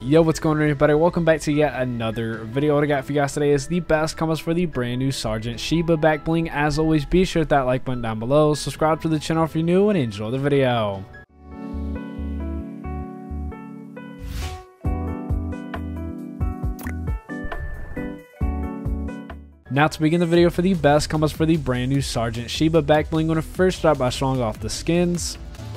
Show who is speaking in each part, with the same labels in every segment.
Speaker 1: Yo, what's going on, everybody? Welcome back to yet another video. What I got for you guys today is the best combos for the brand new Sergeant SHIBA Backbling. As always, be sure to hit that like button down below, subscribe to the channel if you're new, and enjoy the video. Now to begin the video for the best combos for the brand new Sergeant SHIBA Backbling, I'm going to first start by showing off the skins.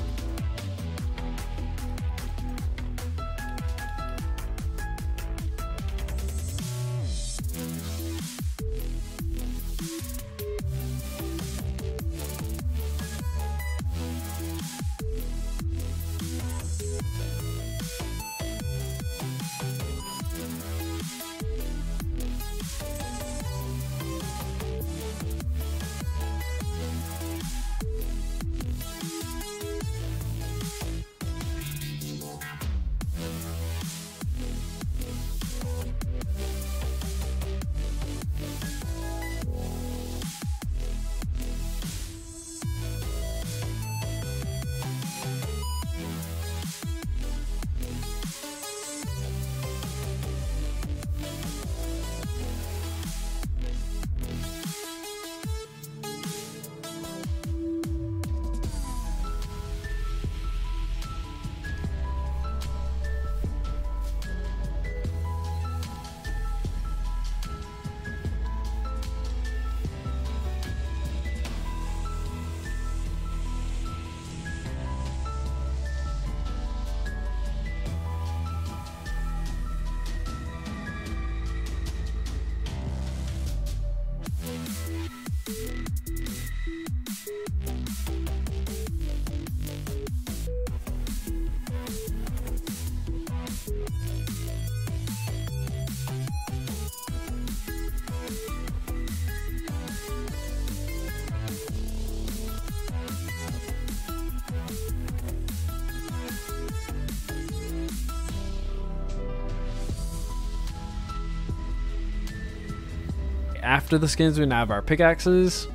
Speaker 1: After the skins, we now have our pickaxes.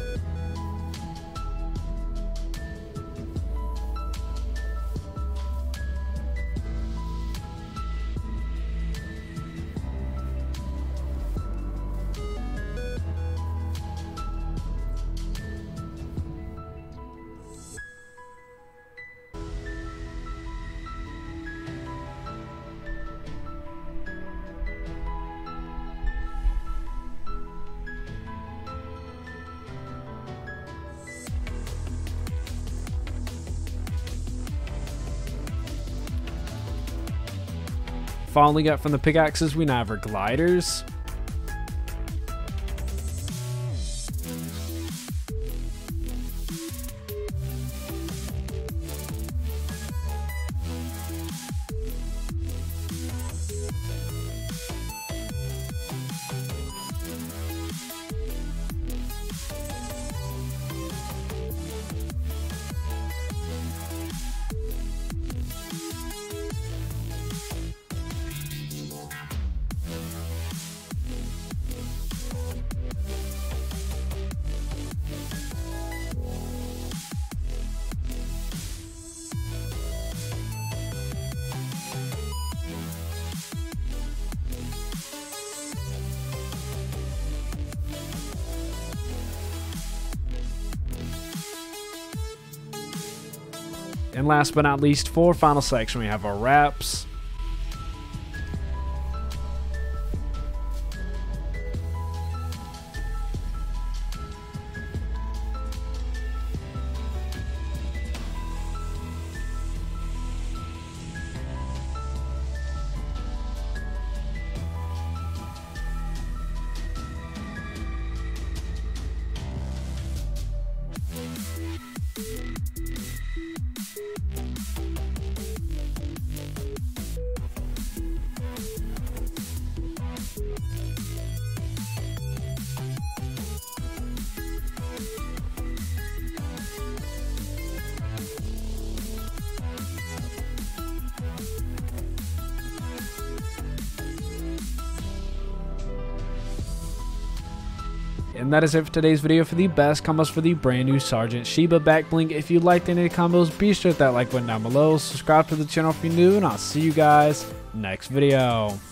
Speaker 1: Finally, got from the pickaxes, we now have our gliders. And last but not least, for final section, we have our wraps. and that is it for today's video for the best combos for the brand new Sergeant SHIBA Backbling. If you liked any of the combos, be sure to hit that like button down below, subscribe to the channel if you're new, and I'll see you guys next video.